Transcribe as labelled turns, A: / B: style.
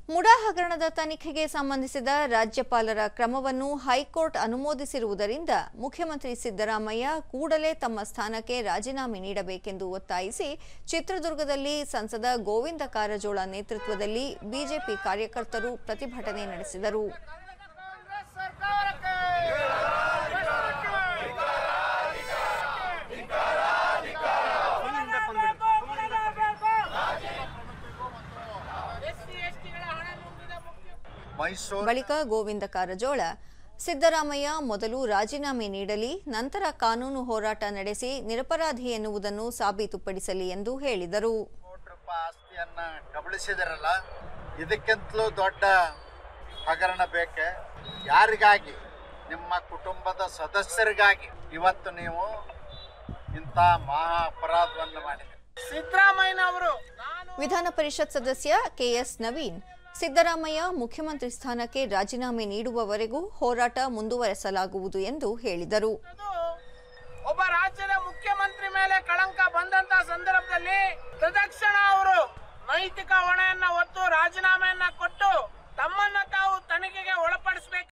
A: ಮುಡಾ ಹಗರಣದ ತನಿಖೆಗೆ ಸಂಬಂಧಿಸಿದ ರಾಜ್ಯಪಾಲರ ಕ್ರಮವನ್ನು ಹೈಕೋರ್ಟ್ ಅನುಮೋದಿಸಿರುವುದರಿಂದ ಮುಖ್ಯಮಂತ್ರಿ ಸಿದ್ದರಾಮಯ್ಯ ಕೂಡಲೇ ತಮ್ಮ ಸ್ಥಾನಕ್ಕೆ ರಾಜೀನಾಮೆ ನೀಡಬೇಕೆಂದು ಒತ್ತಾಯಿಸಿ ಚಿತ್ರದುರ್ಗದಲ್ಲಿ ಸಂಸದ ಗೋವಿಂದ ಕಾರಜೋಳ ನೇತೃತ್ವದಲ್ಲಿ ಬಿಜೆಪಿ ಕಾರ್ಯಕರ್ತರು ಪ್ರತಿಭಟನೆ ನಡೆಸಿದರು. ಬಳಿಕ ಗೋವಿಂದ ಕಾರಜೋಳ ಸಿದ್ದರಾಮಯ್ಯ ಮೊದಲು ರಾಜೀನಾಮೆ ನೀಡಲಿ, ನಂತರ ಕಾನೂನು ಹೋರಾಟ ನಡೆಸಿ ನಿರಪರಾಧಿ ಎನ್ನುವುದನ್ನು ಸಾಬೀತುಪಡಿಸಲಿ ಎಂದು ಹೇಳಿದರು.
B: ಆಸ್ತಿಯನ್ನ ಕಬಳಿಸಿದರಲ್ಲ, ಇದಕ್ಕಿಂತಲೂ ದೊಡ್ಡ ಹಗರಣ ಬೇಕೆ? ಯಾರಿಗಾಗಿ? ನಿಮ್ಮ ಕುಟುಂಬದ ಸದಸ್ಯರಿಗಾಗಿ ಇವತ್ತು ನೀವು ಇಂಥ ಮಹಾ ಅಪರಾಧವನ್ನು ಮಾಡಿದ್ದೀರಿ.
C: ಸಿದ್ದರಾಮಯ್ಯ ಅವರು
A: ವಿಧಾನ ಪರಿಷತ್ ಸದಸ್ಯ ಕೆಎಸ್ ನವೀನ್ ಸಿದ್ದರಾಮಯ್ಯ ಮುಖ್ಯಮಂತ್ರಿ ಸ್ಥಾನಕ್ಕೆ ರಾಜೀನಾಮೆ ನೀಡುವವರೆಗೂ ಹೋರಾಟ ಮುಂದುವರೆಸಲಾಗುವುದು ಎಂದು ಹೇಳಿದರು.
C: ಒಬ್ಬ ರಾಜ್ಯದ ಮುಖ್ಯಮಂತ್ರಿ ಮೇಲೆ ಕಳಂಕ ಬಂದಂತ ಸಂದರ್ಭದಲ್ಲಿ ತಕ್ಷಣ ಅವರು ನೈತಿಕ ಹೊಣೆ